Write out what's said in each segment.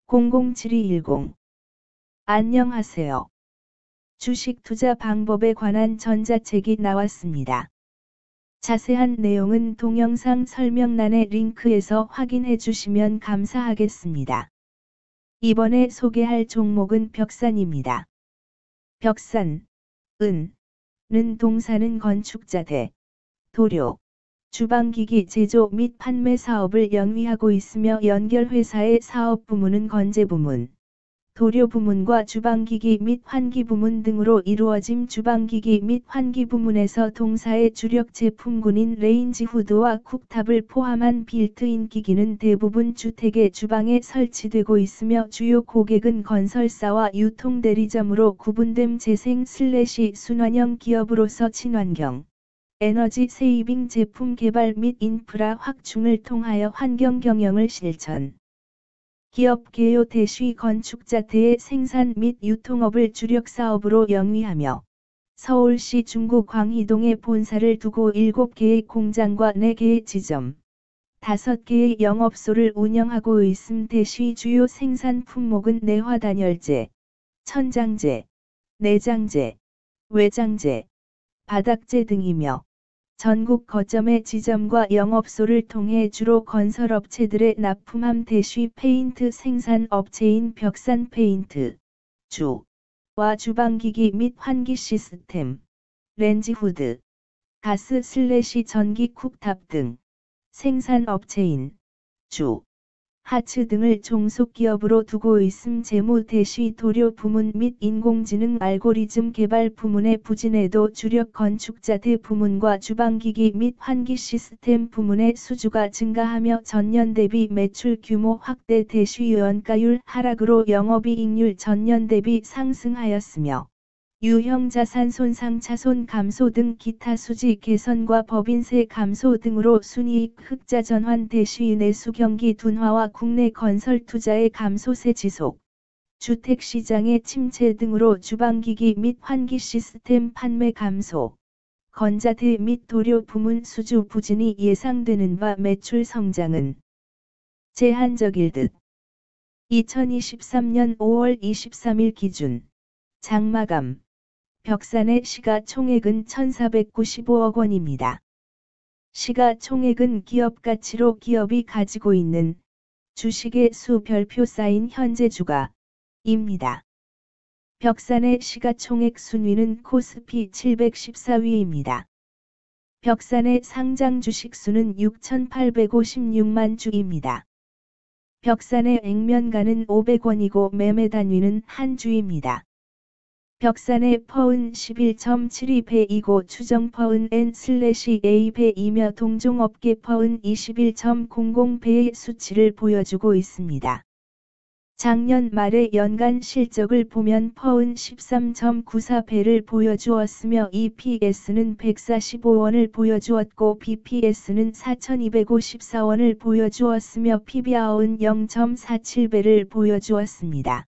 007210. 안녕하세요. 주식 투자 방법에 관한 전자책이 나왔습니다. 자세한 내용은 동영상 설명란의 링크에서 확인해 주시면 감사하겠습니다. 이번에 소개할 종목은 벽산입니다. 벽산, 는 동사는 건축자 대, 도료, 주방기기 제조 및 판매 사업을 영위하고 있으며 연결회사의 사업 부문은 건재 부문, 도료 부문과 주방기기 및 환기 부문 등으로 이루어짐. 주방기기 및 환기 부문에서 동사의 주력 제품군인 레인지 후드와 쿡탑을 포함한 빌트인 기기는 대부분 주택의 주방에 설치되고 있으며 주요 고객은 건설사와 유통대리점으로 구분됨. 재생/순환형 기업으로서 친환경, 에너지 세이빙 제품 개발 및 인프라 확충을 통하여 환경 경영을 실천. 기업 개요 대쉬 건축자 대의 생산 및 유통업을 주력 사업으로 영위하며 서울시 중구 광희동에 본사를 두고 7개의 공장과 4개의 지점, 5개의 영업소를 운영하고 있음. 대쉬 주요 생산 품목은 내화단열재, 천장재, 내장재, 외장재, 바닥재 등이며 전국 거점의 지점과 영업소를 통해 주로 건설업체들에 납품함. 대쉬 페인트 생산 업체인 벽산 페인트, 와 주방기기 및 환기 시스템, 렌지 후드, 가스/전기 쿡탑 등 생산 업체인 하츠 등을 종속기업으로 두고 있음. 재무 대쉬 도료 부문 및 인공지능 알고리즘 개발 부문의 부진에도 주력 건축자 대 부문과 주방기기 및 환기 시스템 부문의 수주가 증가하며 전년 대비 매출 규모 확대. 대쉬 원가율 하락으로 영업이익률 전년 대비 상승하였으며 유형 자산 손상 차손 감소 등 기타 수지 개선과 법인세 감소 등으로 순이익 흑자 전환. 대쉬 내수 경기 둔화와 국내 건설 투자의 감소세 지속, 주택시장의 침체 등으로 주방기기 및 환기 시스템 판매 감소, 건자재 및 도료 부문 수주 부진이 예상되는 바 매출 성장은 제한적일 듯. 2023년 5월 23일 기준 장마감 벽산의 시가총액은 1,495억 원입니다. 시가총액은 기업가치로 기업이 가지고 있는 주식의 수 별표 쌓인 현재 주가입니다. 벽산의 시가총액 순위는 코스피 714위입니다. 벽산의 상장 주식 수는 6,856만 주입니다. 벽산의 액면가는 500원이고 매매 단위는 한 주입니다. 벽산의 퍼은 11.72배이고 추정 퍼은 N/A배이며 동종업계 퍼은 21.00배의 수치를 보여주고 있습니다. 작년 말의 연간 실적을 보면 퍼은 13.94배를 보여주었으며 EPS는 145원을 보여주었고 BPS는 4,254원을 보여주었으며 PBR은 0.47배를 보여주었습니다.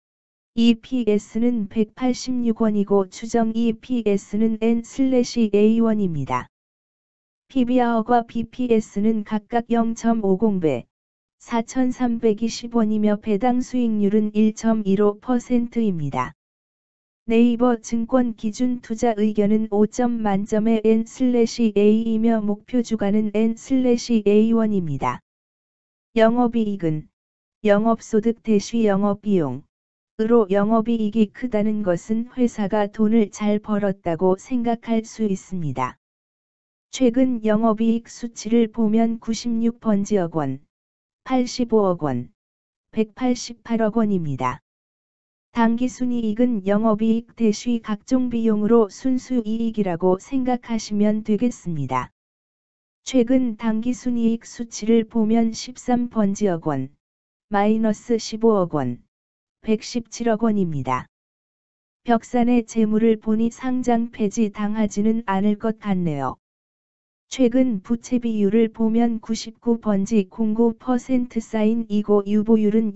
EPS는 186원이고 추정 EPS는 N/A원입니다. PBR과 BPS는 각각 0.50배, 4,320원이며 배당 수익률은 1.15%입니다. 네이버 증권 기준 투자 의견은 5점 만점의 N/A이며 목표 주가는 N/A원입니다. 영업이익은 영업소득 대쉬 영업비용 으로 영업이익이 크다는 것은 회사가 돈을 잘 벌었다고 생각할 수 있습니다. 최근 영업이익 수치를 보면 96번지억 원, 85억 원, 188억 원입니다. 당기순이익은 영업이익 대쉬 각종 비용으로 순수이익이라고 생각하시면 되겠습니다. 최근 당기순이익 수치를 보면 13번지억 원, 마이너스 15억 원, 117억 원입니다. 벽산의 재물을 보니 상장 폐지 당하지는 않을 것 같네요. 최근 부채 비율을 보면 99번지 09% 사인이고 유보율은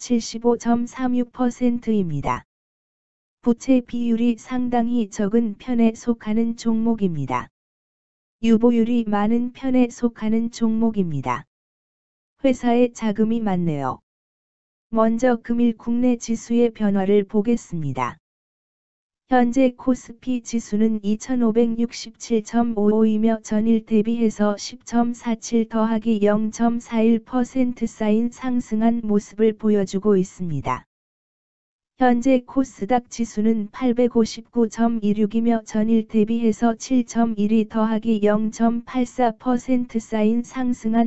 675.36%입니다. 부채 비율이 상당히 적은 편에 속하는 종목입니다. 유보율이 많은 편에 속하는 종목입니다. 회사에 자금이 많네요. 먼저 금일 국내 지수의 변화를 보겠습니다. 현재 코스피 지수는 2567.55이며 전일 대비해서 10.47 더하기 0.41% 쌓인 상승한 모습을 보여주고 있습니다. 현재 코스닥 지수는 859.26이며 전일 대비해서 7.12 더하기 0.84% 쌓인 상승한